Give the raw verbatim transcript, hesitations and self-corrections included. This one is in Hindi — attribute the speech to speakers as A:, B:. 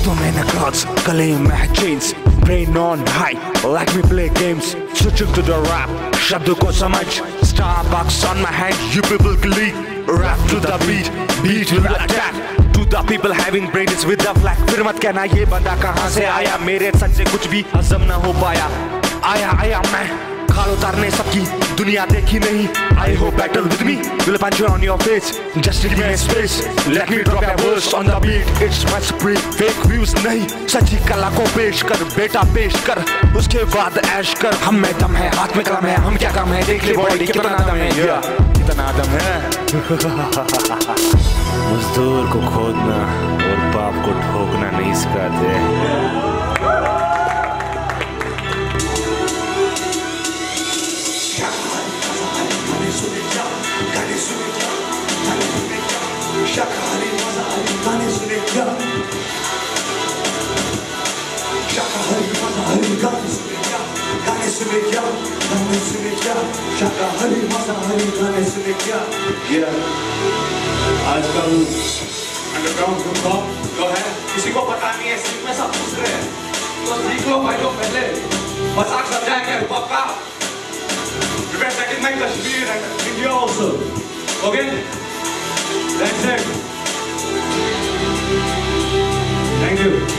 A: हाथों में न cards, गले में chains, brain on high, like we play games. Switching to the rap, शब्दों को समझ. Starbucks on my hand, you people glee. Rap to the beat, beat will attack. To the people having brains with the flag. फिर मत कहना ये बंदा कहाँ से आया. मेरे सच से कुछ भी हजम न हो पाया. आया आया मैं खाल उतारने सबकी दुनिया देखी नहीं. I hope battle with me will punch you on your face. Just give me space. Let me drop a verse on the beat. It's my spree. Fake views नहीं, सच्ची कला को पेश कर. बेटा पेश कर, उसके बाद ऐश कर. हम में दम है, हाथ में कलम है. हम क्या काम है, देख ले बॉडी कितना दम है. yeah, कितना दम है. मजदूर को खोदना और बाप को ठोकना नहीं सिखाते. शाकाहारी मांसाहारी गाने सुने क्या. शाकाहारी मांसाहारी गाने सुने क्या. गाने सुने क्या. गाने सुने क्या. शाकाहारी मांसाहारी गाने सुने क्या. yeah. आजकल अंडरग्राउंड हिप हॉप जो है किसी को पता नहीं है. सिर्फ में सब पूछ रहे हैं तो सीख लो भाई. लोग पहले मजाक समझाएंगे हिप हॉप का. Prepare second night Kashmir and India also. Okay? That's it. Thank you.